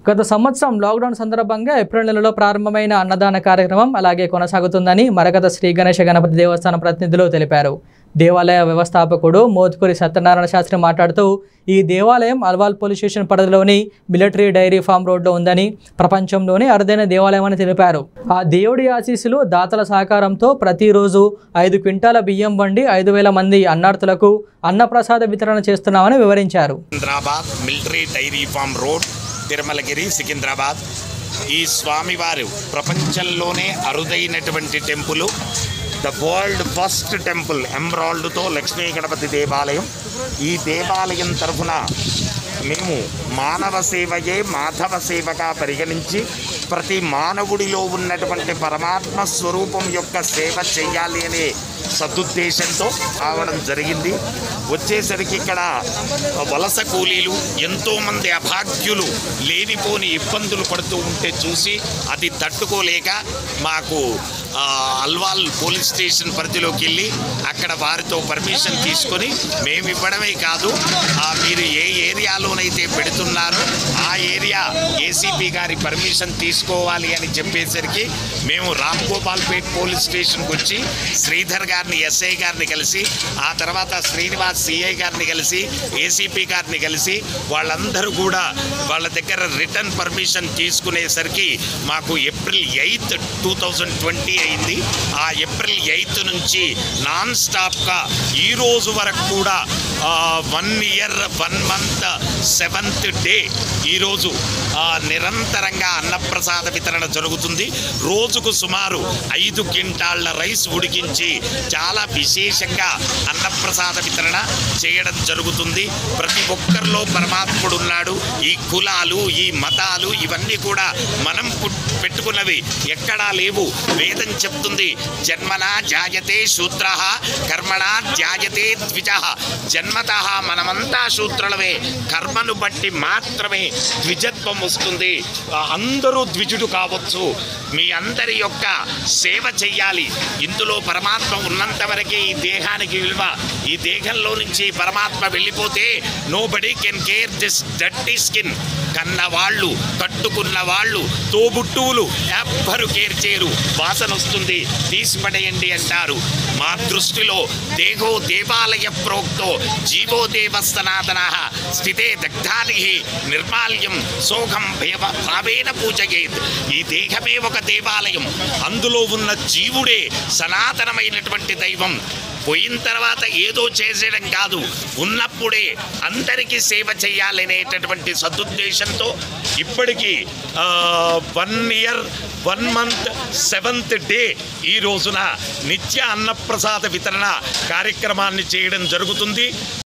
గత సంవత్సరం లాక్డౌన్ సందర్భంగా ఏప్రిల్ నెలలో ప్రారంభమైన అన్నదాన కార్యక్రమం అలాగే కొనసాగుతుందని మరకత శ్రీ గణేష గణపతి దేవస్థానం ప్రతినిధులు తెలిపారు. దేవాలయ వ్యవస్థాపకుడు మోత్కూరి సత్యనారాయణ శాస్త్రి మాట్లాడుతూ ఈ దేవాలయం అల్వాల్ పోలీస్ స్టేషన్ పరిధిలోని మిలిటరీ డైరీ ఫామ్ రోడ్లో ఉందని, ప్రపంచంలోనే అరుదైన దేవాలయం అని తెలిపారు. ఆ దేవుడి ఆశీస్సులు దాతల సహకారంతో ప్రతిరోజు 5 క్వింటాల బియ్యం వండి 5,000 మంది అన్నార్థులకు అన్నప్రసాద వితరణ చేస్తున్నామని వివరించారు. Military dairy farm road, Tirumalagiri, Secunderabad. ఈ స్వామివారు ప్రపంచంలోనే అరుదైనటువంటి temple, the world first temple ఎమరాల్డ్తో లక్ష్మీ గణపతి దేవాలయం. ఈ దేవాలయం తరఫున మేము మానవ సేవయే మాధవ సేవగా పరిగణించి ప్రతి మానవుడిలో ఉన్నటువంటి పరమాత్మ స్వరూపం యొక్క సేవ చేయాలి అనే సదుద్దేశంతో రావడం జరిగింది. వచ్చేసరికి ఇక్కడ వలస కూలీలు ఎంతోమంది అభాగ్యులు లేనిపోని ఇబ్బందులు పడుతూ ఉంటే చూసి అది తట్టుకోలేక మాకు అల్వాల్ పోలీస్ స్టేషన్ పరిధిలోకి వెళ్ళి అక్కడ వారితో పర్మిషన్ తీసుకొని మేము ఇవ్వడమే కాదు, మీరు ఏ ఏరియాలోనైతే పెడుతున్నారో ఆ ఏరియా ఏసీపీ గారి పర్మిషన్ తీసుకోవాలి అని చెప్పేసరికి మేము రామ్ గోపాల్పేట్ పోలీస్ స్టేషన్కి వచ్చి శ్రీధర్ గారిని, ఎస్ఐ గారిని కలిసి, ఆ తర్వాత శ్రీనివాస్ సిఐ గారిని కలిసి, ఏసీపీ గారిని కలిసి వాళ్ళందరూ కూడా వాళ్ళ దగ్గర రిటర్న్ పర్మిషన్ తీసుకునేసరికి మాకు ఏప్రిల్ 8, 2020 అయింది. ఆ ఏప్రిల్ 8 నుంచి నాన్ స్టాప్గా ఈరోజు వరకు కూడా 1 year 1 month 7th day ఈరోజు నిరంతరంగా అన్నప్రసాద వితరణ జరుగుతుంది. రోజుకు సుమారు 5 క్వింటాళ్ల రైస్ ఉడికించి చాలా విశేషంగా అన్నప్రసాద వితరణ చేయడం జరుగుతుంది. ప్రతి ఒక్కరిలో పరమాత్ముడు ఉన్నాడు. ఈ కులాలు, ఈ మతాలు ఇవన్నీ కూడా మనం పెట్టుకున్నవి ఎక్కడా లేవు. వేదం చెప్తుంది, జన్మనా జాయతే శూద్రః కర్మణా ధ్యాయతే ద్విజః. జన్మతః మనమంతా శూద్రులమే, కర్మను బట్టి మాత్రమే ద్విజత్వం వస్తుంది. అందరూ ద్విజుడు కావచ్చు. మీ అందరి యొక్క సేవ చెయ్యాలి. ఇందులో పరమాత్మ ఉన్నంత వరకే ఈ దేహానికి విలువ. ఈ దేహంలో నుంచి పరమాత్మ వెళ్ళిపోతే nobody can care this dirty skin. కన్నవాళ్ళు, కట్టుకున్న వాళ్ళు, తోబుట్టువులు ఎవ్వరు కేర్ చేయరు. వాసన వస్తుంది, తీసిపడేయండి అంటారు. మా దృష్టిలో దేహో దేవాలయ ప్రోక్తో జీవో దేవ సనాతనః స్థితే దగ్ధాని నిర్మాల్యం సోఘం భావేన పూజయేత్. ఈ దేహమే ఒక దేవాలయం. అందులో ఉన్న జీవుడే సనాతనమైనటువంటి దైవం. పోయిన తర్వాత ఏదో చేసేయడం కాదు, ఉన్నప్పుడే అందరికీ సేవ చేయాలనేటటువంటి సదుద్దేశంతో ఇప్పటికీ 1 year 1 month 7th day ఈ రోజున నిత్య అన్నప్రసాద వితరణ కార్యక్రమాన్ని చేయడం జరుగుతుంది.